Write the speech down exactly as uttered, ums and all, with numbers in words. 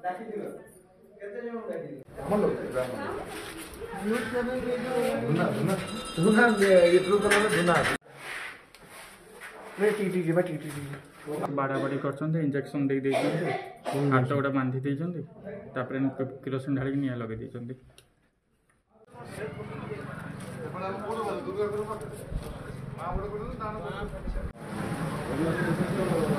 बाड़ाबाड़ी कर इंजेक्शन दे हाथ गोटा बांधि किरोसिन ढाल निआ लगे Gracias.